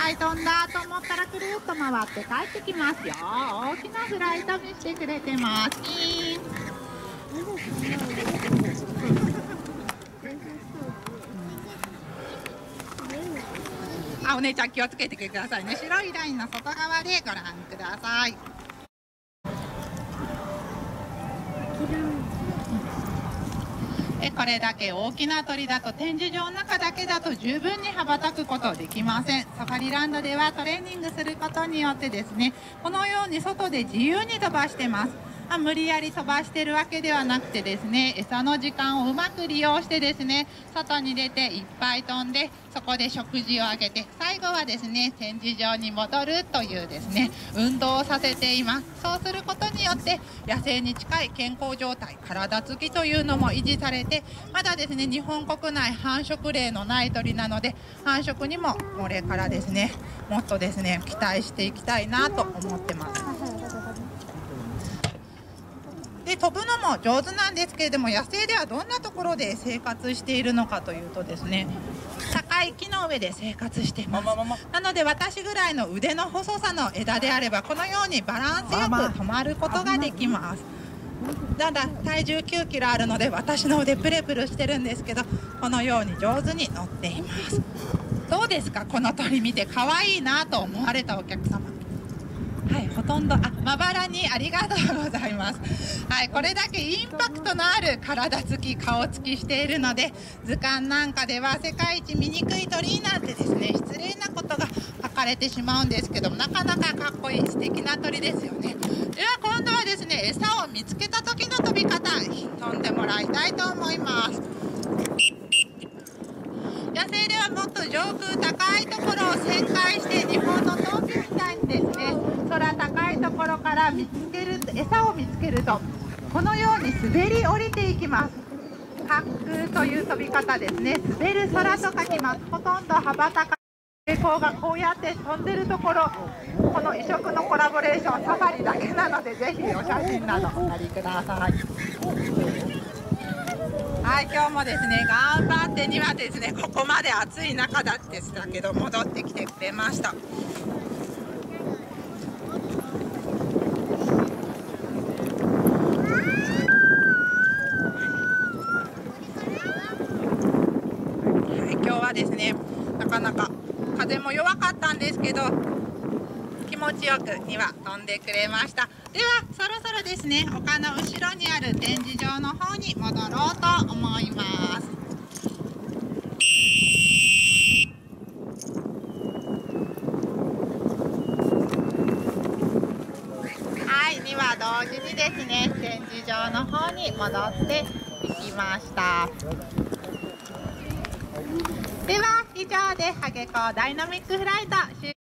回飛んだと思ったらくるっと回って帰ってきますよ。大きなフライトにしてくれてます。お姉ちゃん気をつけてくださいね。白いラインの外側でご覧ください。これだけ大きな鳥だと展示場の中だけだと十分に羽ばたくことできません。サファリランドではトレーニングすることによってですね、このように外で自由に飛ばしてます。無理やり飛ばしてるわけではなくてですね、餌の時間をうまく利用してですね、外に出ていっぱい飛んで、そこで食事をあげて、最後はですね、展示場に戻るというですね、運動をさせています。そうすることによって野生に近い健康状態、体つきというのも維持されて、まだですね、日本国内繁殖例のない鳥なので、繁殖にもこれからですね、もっとですね、期待していきたいなと思ってます。で、飛ぶのも上手なんですけれども、野生ではどんなところで生活しているのかというとですね、高い木の上で生活しています。なので私ぐらいの腕の細さの枝であればこのようにバランスよく止まることができます。ただ体重9キロあるので私の腕プルプルしてるんですけど、このように上手に乗っています。どうですか、この鳥見て可愛いなと思われたお客様。はい、ほとんどまばらにありがとうございます。はい、これだけインパクトのある体つき、顔つきしているので、図鑑なんかでは世界一醜い鳥なんてですね、失礼なことが書かれてしまうんですけども、なかなかかっこいい素敵な鳥ですよね。では今度はですね、餌を見つけた時の飛び方、飛んでもらいたいと思います。野生ではもっと上空高いところを旋回して日本の東京みたいにですね、空高いところから餌を見つけるとこのように滑り降りていきます。滑空という飛び方ですね。滑る空と書きます。ほとんど羽ばたかない成功がこうやって飛んでるところ、この異色のコラボレーションサファリだけなので、ぜひお写真などお借りください。はい、今日もですね、頑張ってにはですね、ここまで暑い中だでしたけど戻ってきてくれました。今日はですね、なかなか風も弱かったんですけど気持ちよく2羽飛んでくれました。ではそろそろですね、丘の後ろにある展示場の方に戻ろうと思います。はい、2羽同時にですね、展示場の方に戻っていきました。では以上でハゲコダイナミックフライト終了。